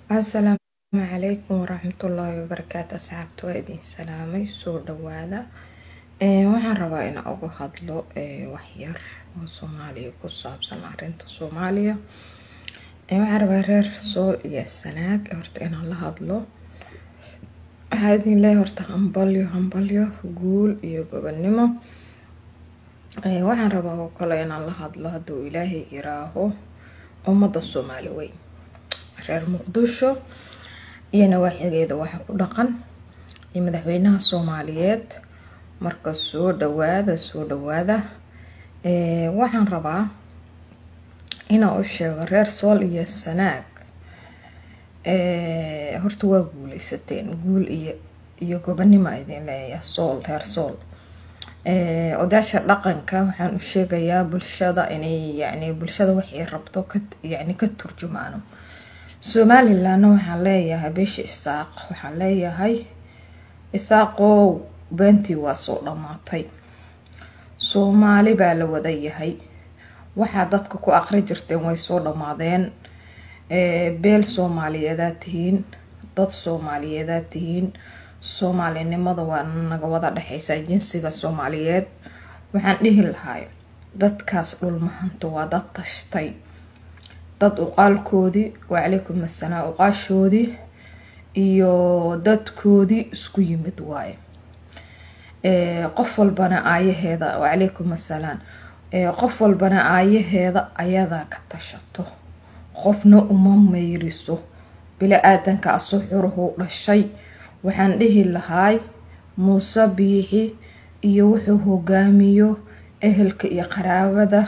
السلام عليكم ورحمة الله وبركاته. أصحابتي وإدين سلامي سو دوادا. waxaan rabaa in uga hadlo wax yar oo Soomaaliya ku saabsan arinta Soomaaliya. waxaan rabaa reer Sool iyo Sanaag horta inaan la hadlo. waxaa idin leeyahay horta hambalyo guul iyo gobonimo. waxaan rabaa oo kale inaan la hadlo hadduu Ilaahay iraaho ummadda Soomaali weyn reer Muqdisho iyo nawaaxigeeda waxa ku dhaqan iyo madaxweynaha Soomaaliyeed marka soo dhawaada waxaan rabaa inaan u sheego reer Sool iyo Sanaag horta waa guuleysateen guul iyo gobonimo idin leeyahay Sool reer Sool. odaasha dhaqanka waxaan u sheegayaa bulshada inay bulshada waxay rabto ka turjumaano. Somaliland waxaan leeyahay beesha Isaaq waxaan leeyahay Isaaqow beentii waa soo dhamaatay. Soomaali baa la wada yahay waxa dadka ku aqri jirteen way soo dhamaadeen. beel Soomaaliyeed tihiin dad Soomaaliyeed tihiin Soomaalinimada waa naga wada dhaxaysa jinsiga Soomaaliyeed. waxaan dhihi lahaa dadkaas dhulmahanto waa dad tashtay dad uqaalkoodii وعليكم السلام uqaashoodii iyo dadkoodii isku yimid waaye. qof walbana aayaheeda وعليكم السلام qof walbana aayaheeda ayada ka tashato qofna uma meeriso bila aadanka asoo xuruhu dhashay. waxaan dhihi lahaa Muuse Biixi iyo wuxuu hogaamiyo ehelka iyo qaraabada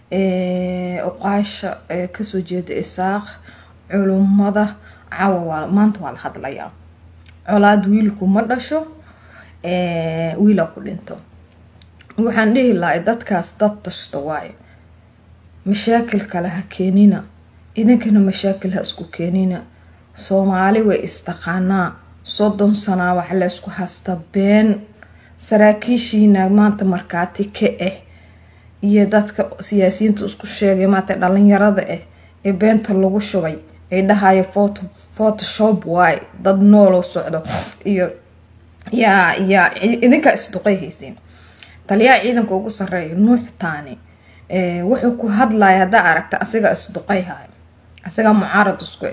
uqaasha kasoo jeeda Isaaq culumada caawa maanta waa la hadlayaa. colaad wiilku ma dhasho wiila ku dhinto. waxaan dhihi lahaa dadkaas dad tashto waaye mashaakil kale ha keenina idinkana mashaakil ha isku keenina. Soomaali way istaqaanaa 30 sano wax la isku hasta been saraakiishiina maanta markaati ka iyo dadka siyaasiyiinta isku sheegay maanta dhalinyarada ee beenta lagu shubay ay dhahayo photoshop way dad nool socdo iyo ya idinka isduqay haysiin. taliya ciidanka ugu sareeyo Nuux Taani wuxuu ku hadlay hada aragta asiga isduqay haay asiga mucaarad isku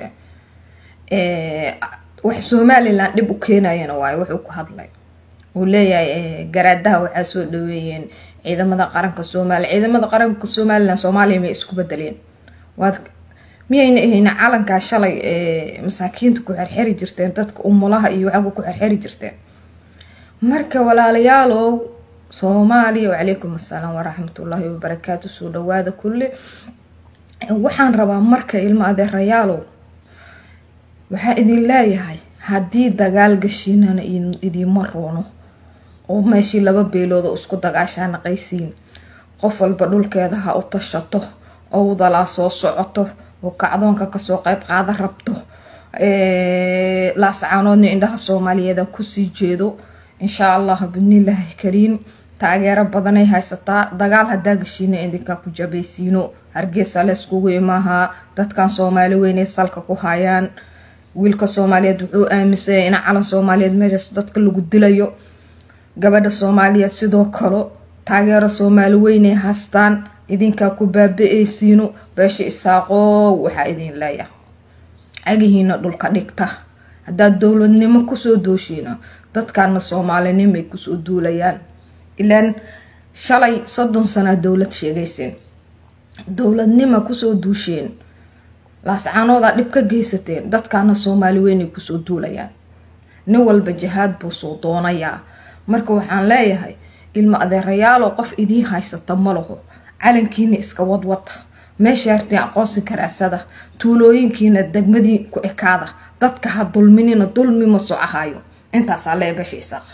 wax Somaliland dib u keenayna waay wuxuu ku hadlay uu leeyahay garaadaha waxa soo dhaweeyeen ciidamada qaranka Soomaaliya. ciidamada qaranka Soomaaliya ma isku bedeleen waad miyayna ahayna calanka shalay masaakiinta ku xirxiri jirteen dadka umulaha iyo waxa ku xirxiri jirteen. marka walaalayaalow Soomaaliya وعليكم السلام ورحمة الله وبركاته soo dhawaada kulli. waxaan rabaa marka ilma adeerayaalow waxa idin leeyahay hadii dagaal gashiinana idin maroono oo meeshii laba beelood isku dagaashaan qaysiin qof walba dhulkeeda ha u tashato oo wadala soo socoto oo kacdoonka ka soo qayb qaada rabto la saanoodna indhaha Soomaaliyeed ku sii jeedo insha Allah binillahi kariim taageero badan ay haysataa. dagaal hadaa gashiina idinka ku jabaysiino Hargeysa la iskugu imaaha dadkan Soomaali weyn salka ku hayaan. wiilka Soomaaliyeed wuxuu aaminsan in calan Soomaaliyeed meesha dadka lagu dilayo. gabadha Soomaaliyeed sidoo kale taageero Soomaali weyn ay haystaan idinka ku baabi'aysiino. beesha Isaaqo waxa idin leeyahay agihiina dhulka dhigta hadaa dawladnimo ku soo dooshiina dadkan Soomaalinimo ay ku soo duulayaan. ilaan shalay 30 sano dawlad sheegaysan dawladnimo ku soo duusheen laascaanooda dhib ka geysateen dadkaana Soomaali weyn ay ku soo duulayaan. nin walba jihaad buu soo doonayaa. marka waxaan leeyahay ilma adeerayaal qof idin haysata malaho calankiina iska wadwata meesha hartii aqoonsi karaasada tuulooyinkiina degmadii ku ekaada dadka ha dulminina dulmi ma soo ahayo intaas alle beesha Isaaq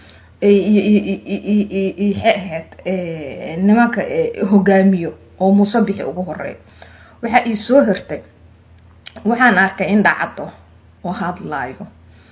nimanka hogaamiyo oo Muuse Biixi ugu horeey waxa ii soo hirtay waxaan arkay in dhacdo oo hadlaayo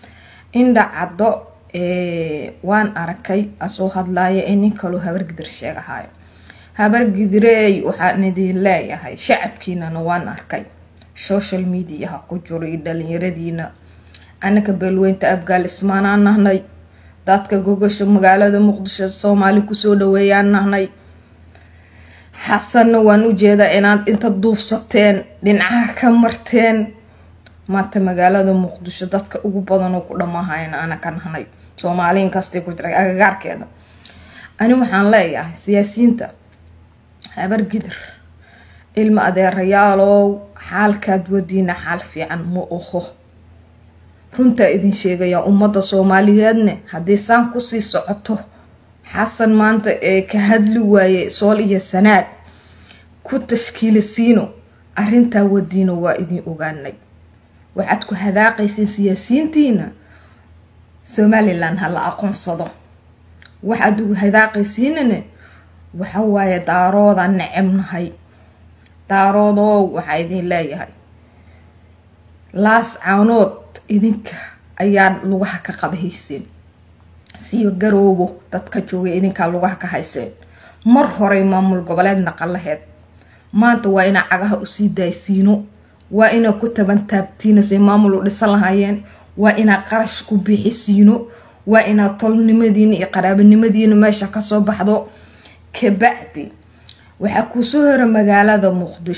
waan arkay asoo hadlaayo in kale habar gidir sheegahayo habar gidirey waxaan idin leeyahay shacabkiina waan arkay social media ha ku jiro iyo dhalinyaradiina anaka beelweynta abgaal ismaanaan nahnay dadka gogasho magaalada muqdisho Soomaali ku soo dhaweeyaan nahnay xasanna waan u jeedaa inaad inta duufsateen dhinaca ka marteen maanta magaalada muqdisho dadka ugu badan oo ku dhamaahayna ana ka nahnay Soomaaliin kasta ku jira agagaarkeeda ani waxaan leeyahay siyaasiyiinta habar gidir ilma adeerayaalow xaalkaad wadiina xaal fiican ma oho runta idin sheegaya ummadda Soomaaliyeedna haddii saan ku sii socoto xasan maanta ee ka hadli waaye sool iyo sanaad ku tashkiilisiino arinta wadiina waa idin ogaanay waxaad ku hadaaqaysiin siyaasiyiintiina Somaliland hala aqoonsado waxaad ugu hadaaqaysiinna waxa waaye daarooda nacabnahay daaroodo waxa idin leeyahay laas caanood idinka ayaa lugaha ka qabayseen si garoobo dadka jooga idinka lugaha ka hayseen mar hore maamul goboleed naqalaheed maanta waa ina cagaha u sii daaysiino waa ina ku tabantaabtiina si maamul u dhisan lahaayeen waa ina qarash ku bixisiino waa ina tolnimadiina iyo qaraabanimadiina meesha ka soo baxdo kabacdi waxa ku soo hore magaalada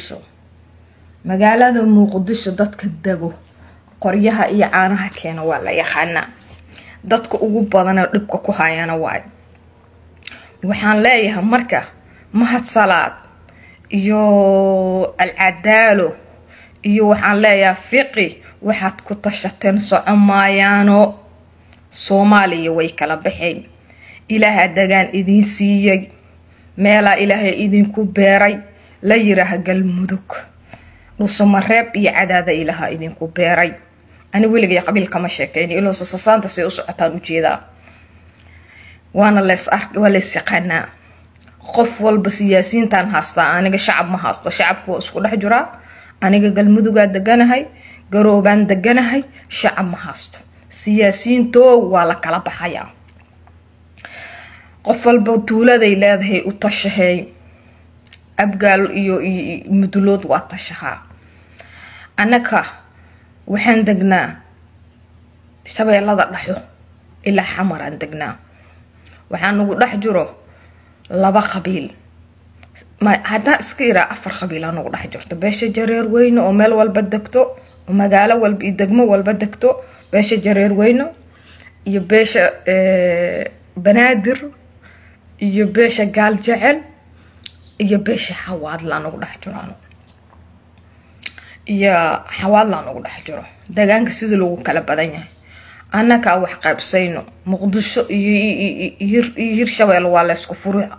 muqdisho dadka dago qoryaha iyo caanaha keena waa la yaqaana dadka ugu badan oo dhibka ku hayana waay waxaan leeyahay marka mahad salaad iyo al-cadaalo iyo waxaan leeyahay fiqi waxaad ku tashateen Soomaaliyaano Soomaaliya way kala baxeen ilaaha dagaan idin siiyay meela ilaahay idin ku beeray la yiraahdo galmudug nusamareeb iyo cadaada ilaaha idin ku beeray ani weliga qabiilka ma sheekeen ilo sasaanta si u socotaan u jeedaa waana lees yaqaana qof walba siyaasiintan haasta aniga shacab ma haasto shacabku isku dhex jira aniga galmuduga deganahay garoobaan deganahay shacab ma haasto siyaasiinto waa la kala baxaya qof walba tuuladay leedahay u tashahay abgaal iyo mudulood waa tashaha anaka waxaan degnaa shabeellada dhaxo ilaa xamaraan degnaa waxaan ugu dhex jiro laba qabiil ma hada iska ira afar qabiil aan ugu dhex jirto beesha jareer weyne oo meel walba degto oo magaalo walba iyo degmo walba degto beesha jareer weyne iyo beesha banaadir iyo beesha gaal jecel iyo beesha xawaadlaan ugu dhex jiraan iyo xawaadlaan ugu dhex jiro deegaanka sida lagu kala badan yahay annaka wax qaybsayno muqdisho iyo hirshabeel waa la isku furaa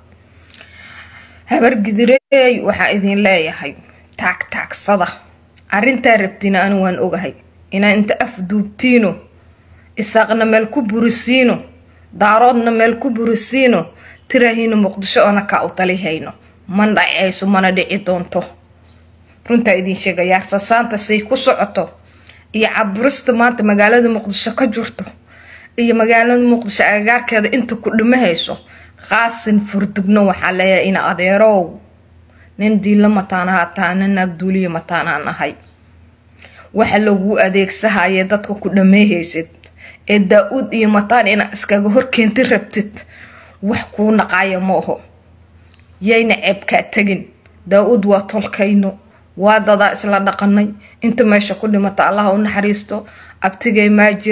habar gidirey waxa idin leeyahay taagsada arinta rabtina aan waan ogahay ina inta afduubtiino isaaqna meel ku burisiino daaroodna meel ku burisiino tiraahina muqdisho ana ka u talihayno man dhacayso mana dhici doonto runta idin sheegaya sasaanta say ku socoto iyo caburista maanta magaalada muqdisho ka jirto iyo magaalada muqdisho agagaarkeeda inta ku dhimahayso qaasin furdugno waxa leeyahay ina adeerow nin diila mataana hataana naag duuliyo mataana nahay waxa lagu adeegsahaye dadka ku dhameeyaysid ee daa'ud iyo mataan ina iskaga horkeentay rabtid wax ku naqaaya ma oho yayna ceebka tagin daa'ud waa tolkayno waa dada isla dhaqanay inta meesha ku dhimata Allah u naxariisto abtigay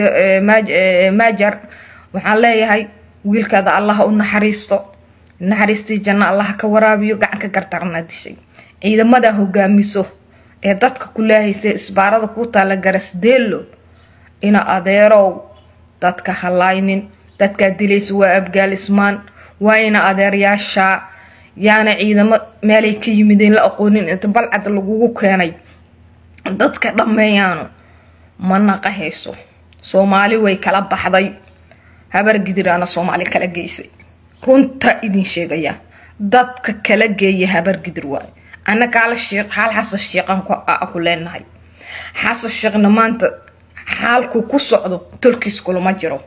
maajar waxaan leeyahay wiilkaada Allah u naxariisti janna Allah ka waraabiyo gacan ka gartarna dishay ciidamada hogaamiso ee dadka ku leeyahay isbaarada ku taala garasdeelo ina adeerow dadka halaynin dadka dilays waa abgaalismaan waa ina adeeryaasha yaana ciidamo meelay ka yimideen la aqoonin inta balcad lagu keenay dadka dhameeyaan ma naqahayso Soomaali way kala baxday habar gidirana Soomaali kala geysay runta idin sheegaya dadka kala geeyay habar gidir waay ana kala sheekh hal xasan sheeqan ku leenahay xasan sheeqna maanta xaalku ku socdo tulkiis kulama jiro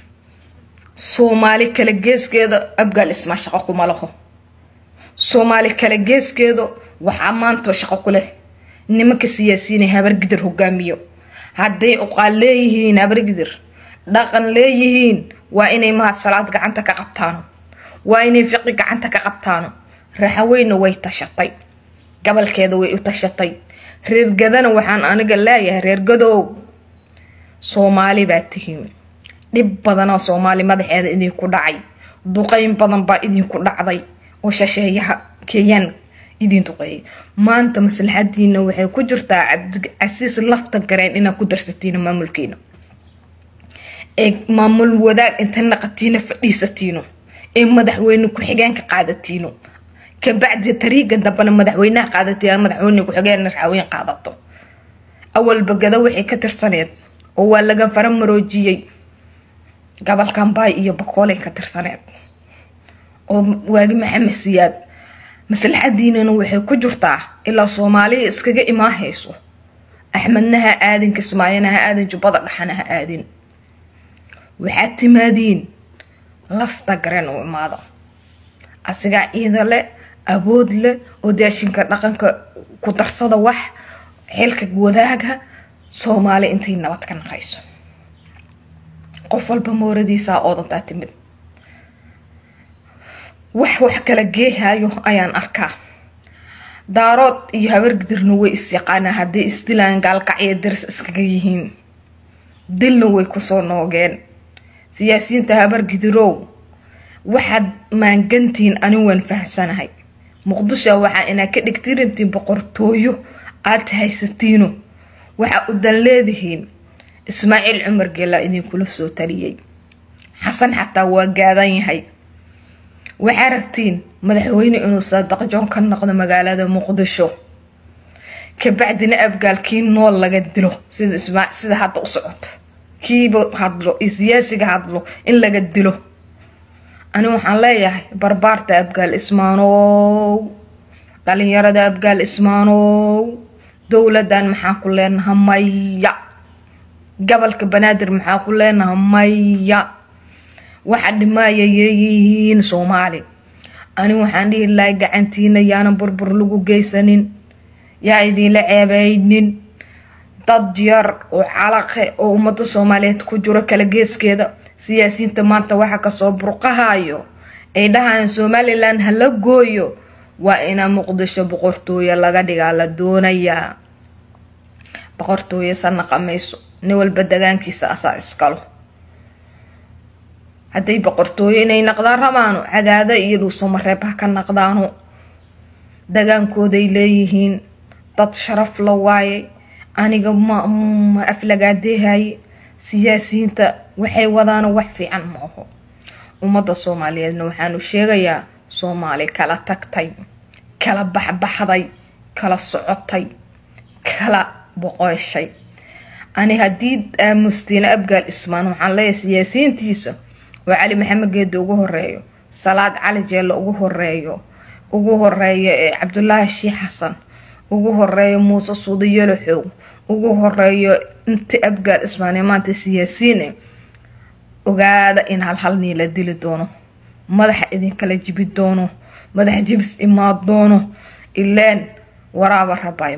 Soomaali kala geeskeeda abgaal isma shaqo kuma laho Soomaali kala geeskeedo waxa maanta shaqo ku leh nimanka siyaasiyiin habar gidir hogaamiyo hadday uqaal leeyihiin habar gidir dhaqan leeyihiin waa inay mahad salaad gacanta ka qabtaan waa inay fiqi gacanta ka qabtaan raxaweyna way tashatay gabalkeeda way u tashatay reer gadana waxaan aniga leeyahay reer gadow Soomaali baa tihiin dib badan oo Soomaali madaxeeda idin ku dhacay duqeyn badan baa idin ku dhacday oo shasheeyaha Keenyan idin duqeey maanta maslaxadiina waxay ku jirtaa Cabdicasiis lafta gareen ina ku darsatiin maamulkiina maamul wadaag inta naqatiina fadhiisatiino madaxweyne ku xigeen ka qaadatiino ka bacdi tariiqa dambana madaxweynaha qaadatiina madaxweyne ku xigeen raawin qaadato awal bagada wixii ka tirsaneed oo waa laga faramaroojiyay gabalkan baay iyo bakoolay ka tirsaneed oo waagi Maxamed Siyaad maslaxadiinana waxay ku jirtaa ilaa Soomaaliya iskaga imaahayso Axmednaha aadin Kismaayanaha aadin Jubbada dhaxanaha aadin waxaad timaadiin lafta garan oo imaado asiga ciidan leh awood leh oo daashinka dhaqanka ku darsada wax xilka wadaaga Soomaali intay nabad ka naqayso qof walba mooradiisa oo danta timid wax kala geehayo ayaan arkaa daarood iyo habar gidirna way is yaqaana hadii isdilaan gaalkacyo dirs iskaga yihiin dilna way ku soo noogeen siyaasiyiinta habar gidirow waxaad maangantiin anigu waan fahamsanahay Muqdisho waxa ina ka dhigtirintiin boqortooyo aad haysatiino waxa u dan leedihiin Ismaaciil Cumar Geela idin kula soo taliyay Xasan xataa waa gaadan yahay waxa rabtiin madaxweyne inuu saadaq joon ka noqdo magaalada Muqdisho ka bacdina abgaalkiin nool laga dilo sida hadda u socoto kiiba hadlo siyaasiga hadlo in laga dilo ani waxaan leeyahay barbaarta abgaal ismaanow dhalinyarada abgaal ismaanow dawladan maxaa ku leenahay maya gobolka Banaadir maxaa ku leenahay maya waxa dhimaayeen Soomaali ani waxaan dhihi lahay gacantiina yaana burbur lagu geysanin yaa idin la ceebaynin dad yar oo calaqe oo ummada Soomaaliyeed ku jiro kala geeskeeda siyaasiyiinta maanta waxa ka soo burqahayo ay dhahaan Somaliland hala gooyo waa ina Muqdisho boqortooyo laga dhigaa la doonaya boqortooyo sana qamayso nin walba dagaankiisa asaa iskalo haday boqortooyo inay naqdaan rabaano cadaada iyo dhuusamareeb ka naqdaano dagaankooda ay leeyihiin dad sharaf la waaye aniga ma aflagaadeehay siyaasiyiinta waxay wadaan wax fiican ma aha ummada Soomaaliyeedna waxaanu sheegayaa Soomaali kala tagtay kala baxbaxday kala socotay kala boqoshay ani hadii mustina abgaal ismaan waxaan leeyahay siyaasiyiintiisa oo Cali Maxamed Geed ugu horeeyo Salaad Cali Jeelo ugu horeeyo Cabdullaahi Sheekh Xasan ugu horeeyo Muuse Suudi Yalaxow ugu horeeyo inta abgaal ismaan maanta siyaasiyiin ogaada in hal niila dili doono madaxa idin kala jibi doono madax jibs imaad doono ileen waraaba rabay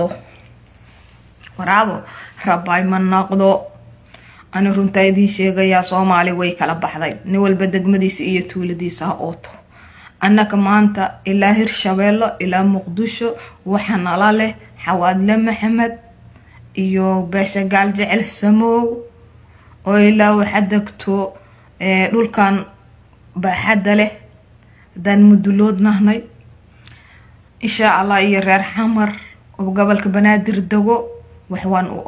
ma noqdo ani runta idin sheegaya Soomaali way kala baxday nin walba degmadiisa iyo tuuladiisa ooto annaka maanta ilaa Hirshabeelle ilaa Muqdisho waxa nala leh Xawaadle Maxamed iyo beesha gaal jecel Samow oo ilaa waxa degto dhulkan baaxada leh dan mudulood nahnay insha Allah iyo reer xamar oo gobolka Banaadir dago wax waan u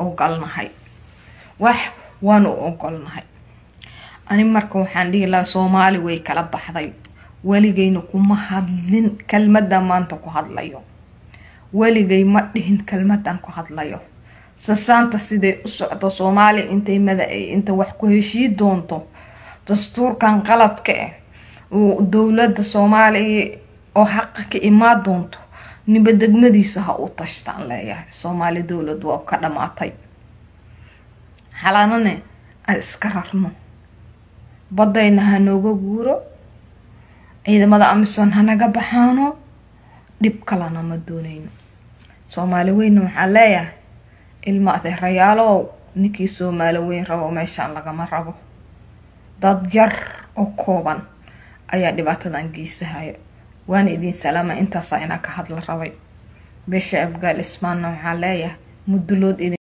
ogolnahay ani marka waxaan dhihi lahaa Soomaali way kala baxday waligayna kuma hadlin kalmada maanta ku hadlayo waligay ma dhihin kalmadan ku hadlayo sasaanta sidee u socdo Soomaali inta wax ku heshii doonto dastuurkan qaladka ah oo dawladda Soomaaliya oo xaq ka imaad doonto niba degmadiisa ha u tashtaan leeyahay Soomaali dawlad waa ka dhamaatay xalaanane iska rarno badayna ha nooga guuro ciidamada Amisom hanaga baxaano dib kalena ma doonayno soomaali weyn waxaan leeyahay ilma adeerayaalow ninkii soomaali weyn rabo meeshaan lagama rabo dad yar oo kooban ayaa dhibaatadan geysahayo waan idin salaama intaas inaan ka hadla rabay beesha abgaal ismaana waxaan leeyahay mudulood